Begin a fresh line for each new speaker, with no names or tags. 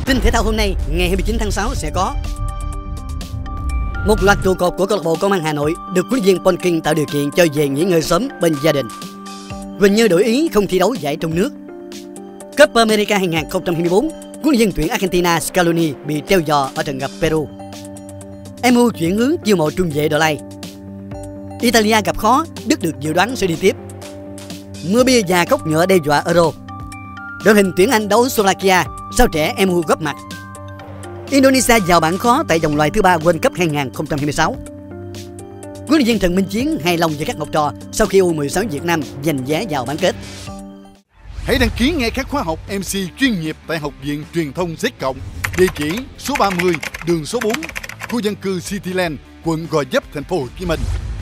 Tin thể thao hôm nay, ngày 29 tháng 6 sẽ có một loạt trụ cột của câu lạc bộ Công an Hà Nội được huấn luyện viên Polking tạo điều kiện cho về nghỉ ngơi sớm bên gia đình. Quỳnh Như đổi ý không thi đấu giải trong nước. Copa America 2024, huấn luyện viên tuyển Argentina Scaloni bị treo giò ở trận gặp Peru. MU chuyển hướng chiêu mộ trung vệ Đờ Lay. Italia gặp khó, Đức được dự đoán sẽ đi tiếp. Mưa bia và cốc nhựa đe dọa Euro. Đội hình tuyển Anh đấu Slovakia, sao trẻ MU góp mặt. Indonesia vào bảng khó tại vòng loại thứ 3 World Cup 2026. Huấn luyện viên Trần Minh Chiến hài lòng với các học trò sau khi U16 Việt Nam giành vé vào bán kết.
Hãy đăng ký ngay các khóa học MC chuyên nghiệp tại Học viện Truyền thông Z+. Địa chỉ số 30, đường số 4, khu dân cư Cityland, quận Gò Vấp, thành phố Hồ Chí Minh.